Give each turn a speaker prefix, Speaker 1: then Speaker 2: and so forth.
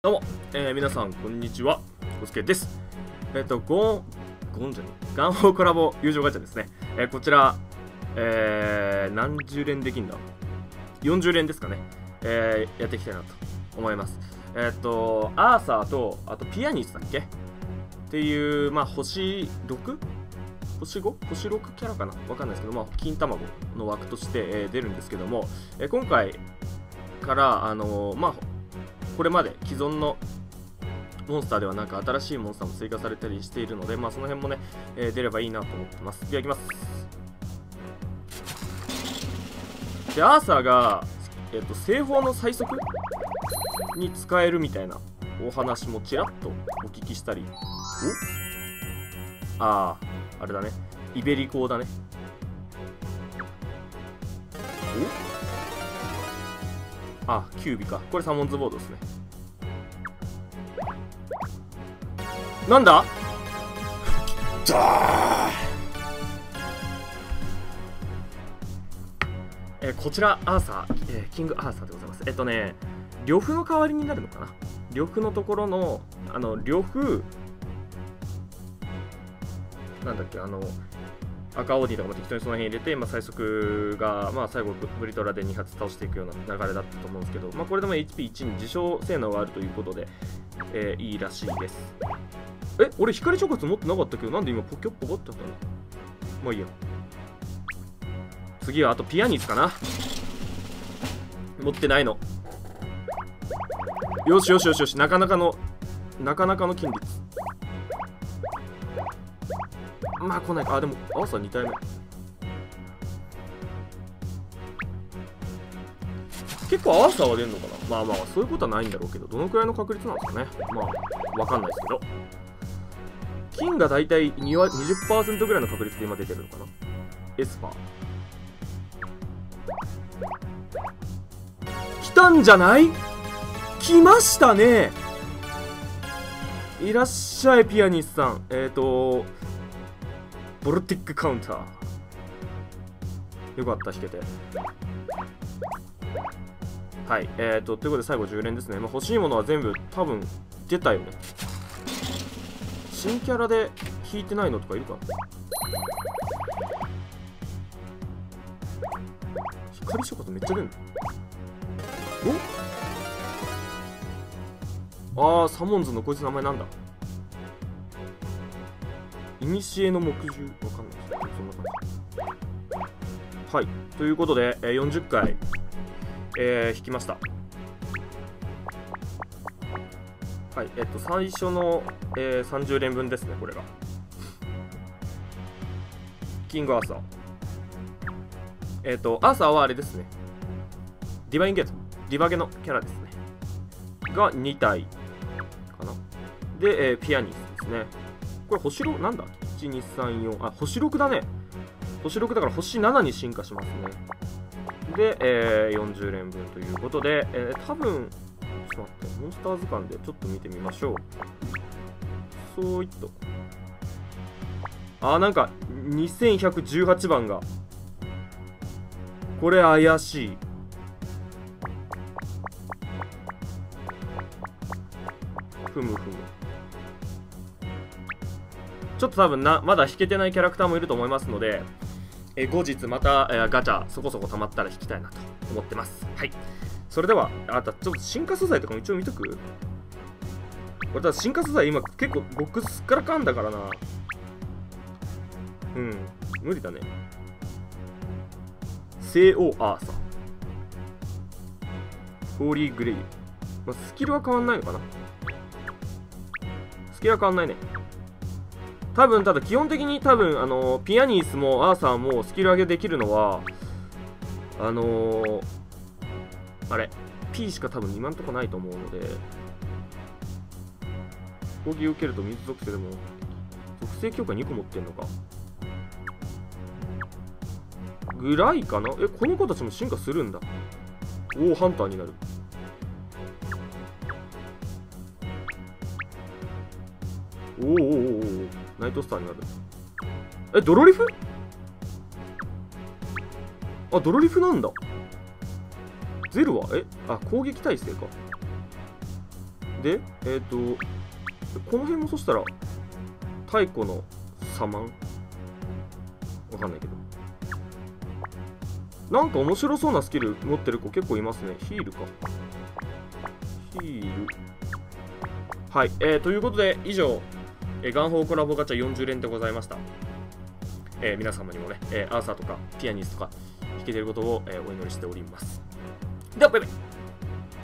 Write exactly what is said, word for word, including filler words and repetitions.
Speaker 1: どうも、えー、皆さんこんにちは、コスケです。えっ、ー、とゴンゴンじゃねガンホーコラボ友情ガチャですね。えー、こちら、えー、何十連できんだよんじゅう連ですかね、えー、やっていきたいなと思います。えっ、ー、とアーサーとあとピアニスだっけっていう、まあ星 ろく？ 星 ご？ 星ろくキャラかなわかんないですけど、まあ金卵の枠として、えー、出るんですけども、えー、今回からあのー、まあこれまで既存のモンスターではなく新しいモンスターも追加されたりしているので、まあその辺もね、えー、出ればいいなと思ってます。では、いきます。で、アーサーが、えっと、西方の最速に使えるみたいなお話もちらっとお聞きしたり。おああ、あれだね。イベリコだね。おあ、キュービか。これサモンズボードですね。なんだえー、こちらアーサー、えー、キングアーサーでございます。えっとね呂布の代わりになるのかな。呂布のところのあの呂布なんだっけ、あの赤オーディとかも適当にその辺入れて、まあ、最速が、まあ、最後ブリトラでに発倒していくような流れだったと思うんですけど、まあ、これでも エイチピーいち に自称性能があるということで、えー、いいらしいです。え、俺光触発持ってなかったけど、なんで今ポキョッポコってあったの。まあいいや。次はあとピアニスかな。持ってないの。よしよしよしよし、なかなかのなかなかの金率。まあ来ないか。あ、でもアーサーに体目。結構アーサーは出るのかな。まあまあそういうことはないんだろうけど、どのくらいの確率なんですかね。まあわかんないですけど、金がだいたい にじゅっパーセント ぐらいの確率で今出てるのかな。エスパー来たんじゃない？来ましたね。いらっしゃいピアニスさん。えっ、ー、とボルティックカウンターよかった、弾けて。はい、えーとということで最後じゅう連ですね。まあ、欲しいものは全部多分出たよね。新キャラで引いてないのとかいるかな。光触発めっちゃ出るの。おあー、サモンズのこいつ名前なんだ。いにしえの木獣わかんないです。そんな感じ。はい、ということで、えー、よんじゅっかい、えー、引きました。はい、えっと最初の、えー、さんじゅう連分ですね、これが。キングアーサー。えっと、アーサーはあれですね。ディバインゲート。ディバゲのキャラですね。がに体かな。で、えー、ピアニスですね。これ星ろくなんだ ?いち、に、さん、よん。あ、星ろくだね。星ろくだから星ななに進化しますね。で、えー、よんじゅう連分ということで、えー、多分、ちょっと待って、モンスター図鑑でちょっと見てみましょう。そういっと。あー、なんか、にせんひゃくじゅうはちばんが。これ怪しい。ふむふむ。ちょっと多分な、まだ引けてないキャラクターもいると思いますので、え後日また、えー、ガチャそこそこ溜まったら引きたいなと思ってます。はい。それでは、あとちょっと進化素材とかも一応見とく。これただ進化素材今結構ボックスからかんだからな。うん、無理だね。聖王アーサー。ホーリーグレイ。まあ、スキルは変わんないのかな。スキルは変わんないね。多分ただ基本的に多分あのー、ピアニスもアーサーもスキル上げできるのはあのー、あれ P しか多分今んとこないと思うので、攻撃を受けると水属性でも属性強化にこ持ってんのかぐらいかな。え、この子たちも進化するんだ。おお、ハンターになる。おーおーおーおー、ナイトスターになる。え、ドロリフ？あ、ドロリフなんだ。ゼロはえあ、攻撃耐性か。 で、えっ、ー、と、この辺もそしたら、太古のサマンわかんないけど。なんか面白そうなスキル持ってる子結構いますね。ヒールか。ヒール。はい。えー、ということで、以上、えー、ガンホーコラボガチャよんじゅう連でございました。えー、皆様にもね、えー、アーサーとかピアニスとか弾けてることを、えー、お祈りしております。では、バイバイ。